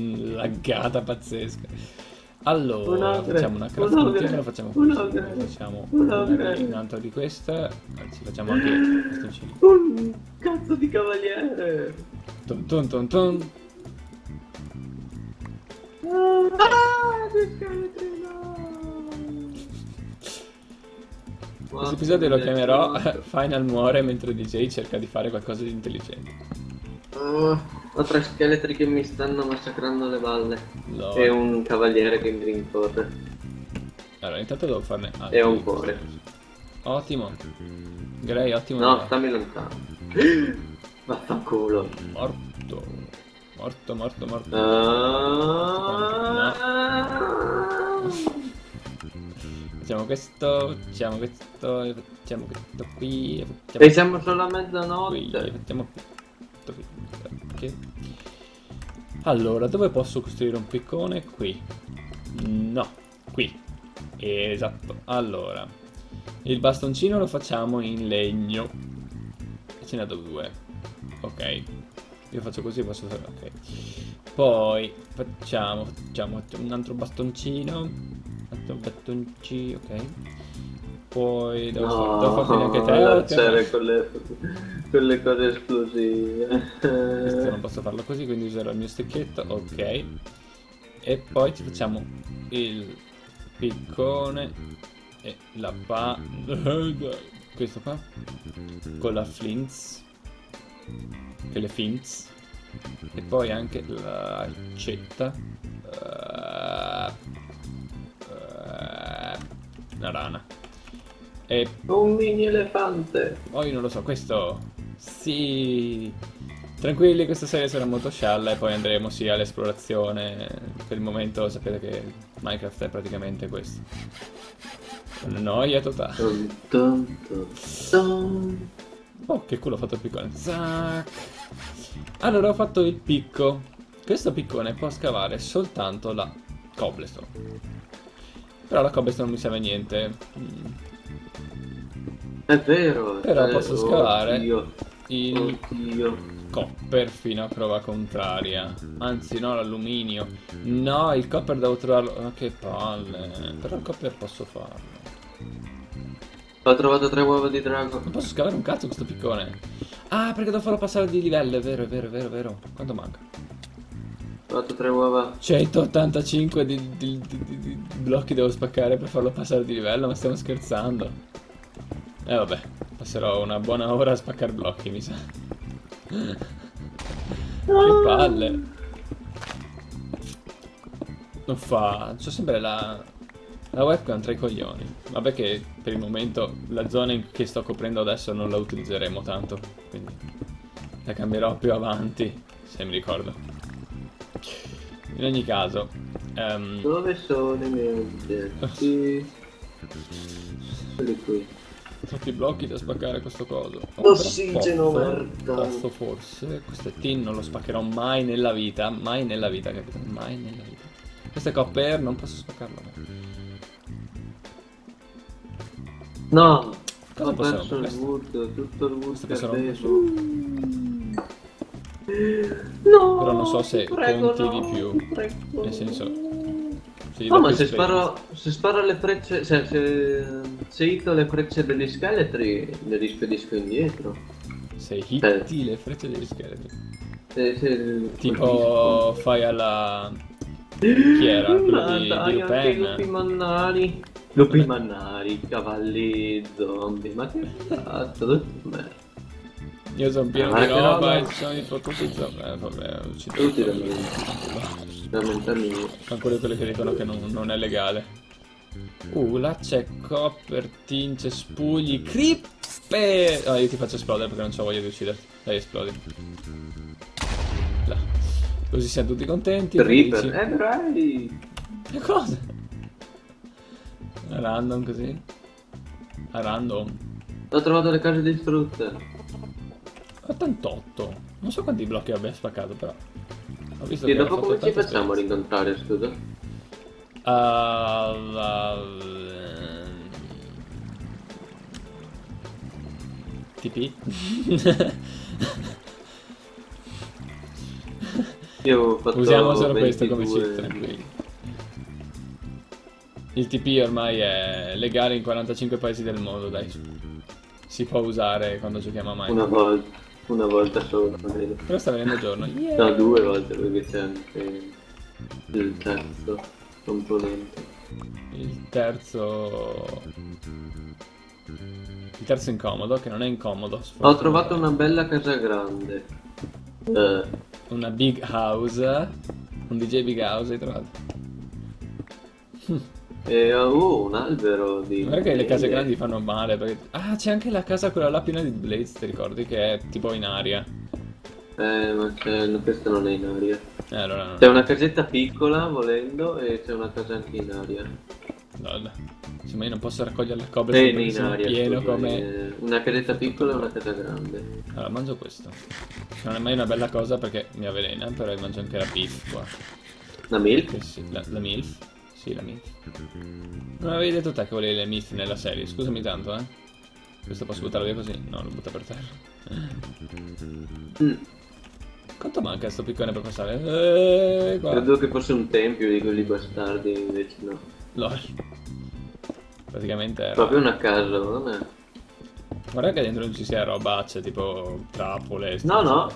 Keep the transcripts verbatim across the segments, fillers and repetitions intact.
laggata pazzesca. Allora, Un'ogre, facciamo una crafting, lo facciamo così, un'ogre, facciamo un'ogre. un altro di questa, anzi facciamo anche bastoncini. Un cazzo di cavaliere. Tun tun tun tun. Ah, che scheletri, no. Questo episodio lo chiamerò Final muore mentre D J cerca di fare qualcosa di intelligente. Oh, ho tre scheletri che mi stanno massacrando le balle. No. E un cavaliere che mi rincorre. Allora, intanto devo farne altri. E un cuore. Ottimo. Grey, ottimo. No, stammi lontano. Vaffanculo. Morto. Morto, morto, morto. Ah. Facciamo questo, facciamo questo, e facciamo questo qui, e facciamo E siamo solo a qui, e mezzanotte. facciamo questo qui. Ok. Allora, dove posso costruire un piccone? Qui. No, qui. Esatto. Allora, il bastoncino lo facciamo in legno. Ce ne ho due. Ok. Io faccio così, posso fare... Ok. Poi facciamo, facciamo un altro bastoncino. Un altro bastoncino, ok. Poi devo, No, far, devo farti anche te. lanciare quelle, quelle cose esplosive. Questo non posso farlo così, quindi userò il mio stecchetto, ok. E poi ci facciamo il piccone e la pa... questo qua. Con la flints. Che le fints. E poi anche l'accetta. Uh, uh, una rana. E Un mini elefante. poi non lo so, questo... Sì... Tranquilli, questa serie sarà molto scialla e poi andremo sì all'esplorazione. Per il momento sapete che Minecraft è praticamente questo. Una noia totale. Dun, dun, dun, dun. Oh, che culo ho fatto il piccone. Zac. Allora ho fatto il picco. Questo piccone può scavare soltanto la cobblestone. Però la cobblestone non mi serve a niente. Mm. È vero. Però eh, posso scavare oddio, il oddio. copper fino a prova contraria. Anzi no, l'alluminio. No, il copper devo trovarlo. Ma che palle. Però il copper posso farlo. Ho trovato tre uova di drago. Non posso scavare un cazzo questo piccone. Ah, perché devo farlo passare di livello. È vero, è vero, è vero, è vero. Quanto manca? Ho trovato tre uova. centottantacinque di, di, di, di, di blocchi devo spaccare per farlo passare di livello. Ma stiamo scherzando. Eh vabbè, passerò una buona ora a spaccare blocchi, mi sa. Che palle. Non fa... C'ho sempre la... La webcam tra i coglioni. Vabbè che per il momento la zona in che sto coprendo adesso non la utilizzeremo tanto. Quindi la cambierò più avanti, se mi ricordo. In ogni caso... Um... Dove sono i miei oggetti? Quelli qui. Troppi blocchi da spaccare questo coso. Ossigeno, Posso- merda. Posso forse. Questo è tin, non lo spaccherò mai nella vita. Mai nella vita, capito? Mai nella vita. Questo è copper, non posso spaccarlo. No, Cosa ho possiamo perso il questo? wood, tutto il wood Questo che possiamo- avevo. No, Però non so se ti prego, conti no, di più. ti prego. Nel senso, se gli No, do ma più se esperienza. sparo, se sparo le frecce, se, se, se hito le frecce degli scheletri, le rispedisco indietro. Se Eh. hitti le frecce degli scheletri. Se, se, Tipo fai alla... Chi era? Quello Ma di, dai, di anche i Lupin. lupi mannari. Lupi mannari, cavalli zombie, ma che cazzo, tutti merda. Io sono pieno Ah, di che roba roba. e ci sono i fottuti zombie. Eh vabbè, uccido Tutti da tutti. me, da mentarmi. Ancora quelli che dicono che non, non è legale. Uh, là c'è copper, tin, cespugli, creeper. Ah, io ti faccio esplodere perché non c'ho voglia di ucciderti. Dai, esplodi. Là. Così siamo tutti contenti. Reaper, felici. eh bravi. Che cosa? A random così? A random. Ho trovato le case distrutte. ottantotto. Non so quanti blocchi abbia spaccato però. Ho visto E che dopo ha fatto come ci tanta facciamo a esperienza. rincontrare, scusa? Ah, la- T P? Io ho fatto Usiamo solo questo come ventidue. cheat, tranquilli. Il T P ormai è legale in quarantacinque paesi del mondo, dai. Si può usare quando giochiamo a Una Minecraft. volta, una volta solo, credo. Però sta venendo giorno. Yeah. No, due volte perché c'è anche il terzo componente. Il terzo... Il terzo incomodo, che non è incomodo. Ho trovato una bella casa grande. Eh, Una big house. Un D J big house hai trovato. e oh, un albero di... Guarda che le case grandi fanno male perché... Ah, c'è anche la casa quella là piena di blades, ti ricordi? Che è tipo in aria. Eh, ma c'è... no, questa non è in aria. Eh, allora no. C'è una casetta piccola, volendo, e c'è una casa anche in aria. Lol. Insomma, io non posso raccogliere le cobre Eh, perché in sono aria, pieno scusa, come... eh, una casetta piccola e una casa grande. Allora, mangio questo. Non è mai una bella cosa perché mi avvelena, però io mangio anche la beef qua. La milk? Che sì, la, la milf. Sì, la milf. Non avevi detto te che volevi le milf nella serie, scusami tanto, eh. Questo posso buttarlo via così? No, lo butta per terra. Mm. Quanto manca sto piccone per passare? Eh, qua. Credo che fosse un tempio di quelli bastardi, invece no. Lol. Praticamente era... Proprio una casa, non è? Guarda che dentro non ci sia roba, c'è tipo trappole... No, no.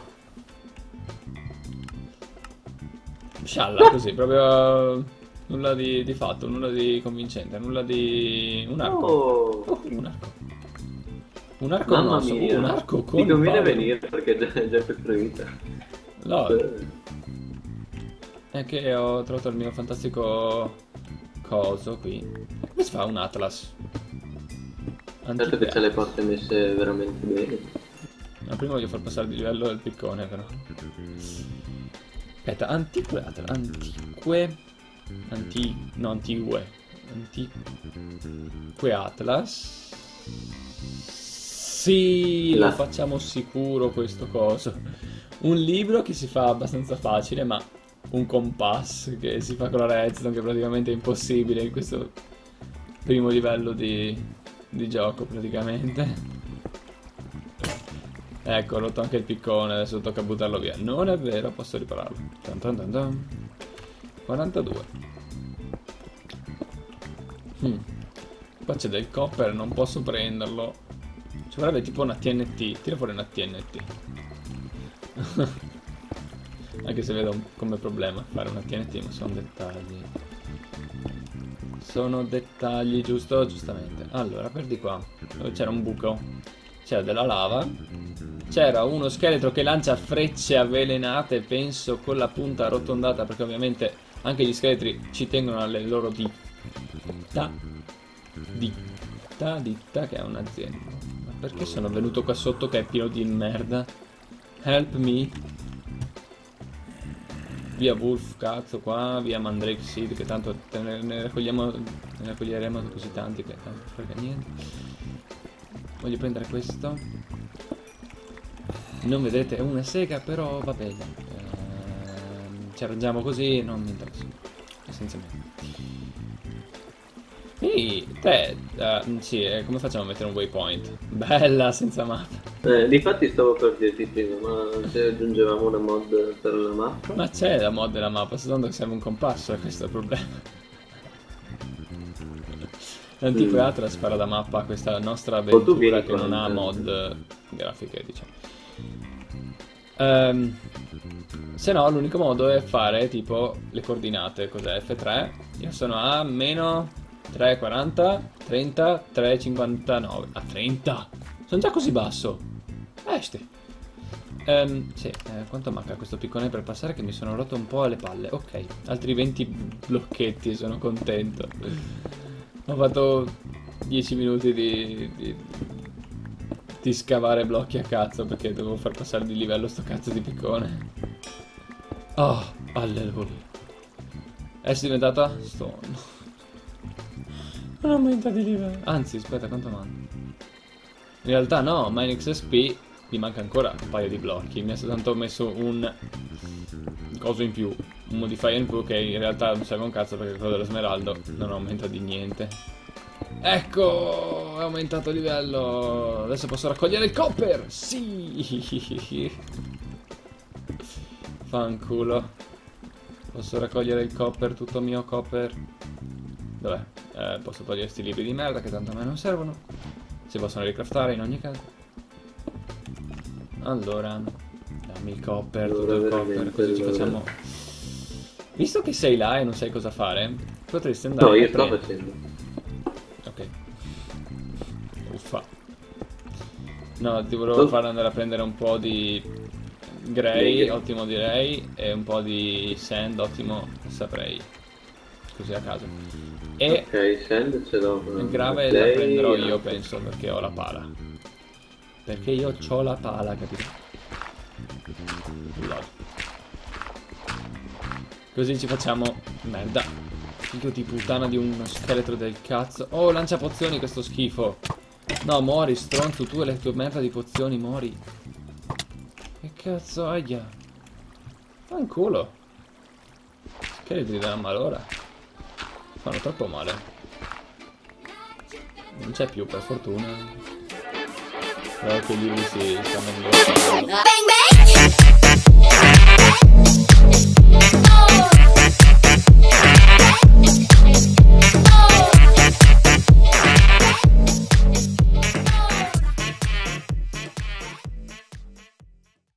Scialla, così, proprio... Nulla di, di fatto, nulla di convincente, nulla di... Un arco. Oh, Oh, un arco. Un arco mamma no, so- mia. un arco con Ti conviene power. venire perché è già, è già costruita. Lol. È che ho trovato il mio fantastico coso qui. Come si fa un atlas? Certo che c'è le porte messe veramente bene. Ma prima voglio far passare di livello il piccone però. Aspetta, antique atlas. Antique. Anti. No, antigue. Antique atlas. Sì, Là. lo facciamo sicuro questo coso. Un libro che si fa abbastanza facile, ma un compass che si fa con la redstone che praticamente è impossibile in questo primo livello di, di gioco praticamente. Ecco, ho rotto anche il piccone, adesso tocca buttarlo via. Non è vero, posso ripararlo. Tan tan tan tan. quarantadue. Hmm. Qua c'è del copper, non posso prenderlo. Ci vorrebbe tipo una T N T. Tira fuori una T N T. Anche se vedo come problema fare una T N T, ma sono dettagli. Sono dettagli, giusto? Giustamente. Allora, per di qua, dove c'era un buco, c'era della lava. C'era uno scheletro che lancia frecce avvelenate, penso con la punta arrotondata, perché ovviamente anche gli scheletri ci tengono alle loro ditta. Ditta, ditta, che è un'azienda. Ma perché sono venuto qua sotto che è pieno di merda? Help me. Via Wolf, cazzo, qua, via Mandrake Seed, che tanto te ne, ne raccogliamo, ne raccoglieremo così tanti che tanto frega niente. Voglio prendere questo. Non vedete, è una sega, però va bene. Ehm, ci arrangiamo così, non mi interessa. Essenzialmente. Ehi, te, uh, sì, eh, come facciamo a mettere un waypoint? Bella, senza mappa. Eh, difatti stavo per dirti prima, ma se aggiungevamo una mod per la mappa? Ma c'è la mod della mappa, soltanto che serve un compasso, e questo è il problema. L'antico Mm. Atlas farà da mappa a questa nostra tu vieni avventura che qua, non ha intanto. mod grafiche, diciamo. Ehm, se no, l'unico modo è fare tipo le coordinate. Cos'è? F tre. Io sono a meno tre quaranta, trenta, tre cinquantanove. A trenta! Sono già così basso. Esti. Ehm, sì, eh, quanto manca questo piccone per passare che mi sono rotto un po' alle palle. Ok, altri venti blocchetti, sono contento. Ho fatto dieci minuti di, di, di scavare blocchi a cazzo perché dovevo far passare di livello sto cazzo di piccone. Oh, alleluia. È diventata stone. Non aumenta di livello. Anzi, aspetta, quanto manca? In realtà no, MineXP gli manca ancora un paio di blocchi. Mi ha soltanto messo un coso in più, un modifier in più che in realtà non serve un cazzo perché quello dello smeraldo non aumenta di niente. Ecco, è aumentato il livello. Adesso posso raccogliere il copper. Sì. Fanculo. Posso raccogliere il copper, tutto mio copper. Dov'è? Eh, posso togliere sti libri di merda che tanto a me non servono. Si possono ricraftare in ogni caso. Allora, dammi il copper, tutto il copper, così ci facciamo... Visto che sei là e non sai cosa fare, potresti andare... No, io a sto pre- facendo. Ok. Uffa. No, ti volevo Oh. far andare a prendere un po' di grey, Leghe. ottimo direi, e un po' di sand, ottimo saprei. Così a caso. E Ok, sand ce l'ho. il grave la prenderò io, penso, perché ho la pala. Perché io ho la pala, capito? Lol. Così ci facciamo... Merda. Figlio di puttana di uno scheletro del cazzo. Oh, lancia pozioni questo schifo. No, muori, stronzo, tu e le tue merda di pozioni, muori. Che cazzo, aia. Fanculo. Scheletri della malora. Fanno troppo male. Non c'è più, per fortuna. Però che gli si stanno migliorando. Bang bang!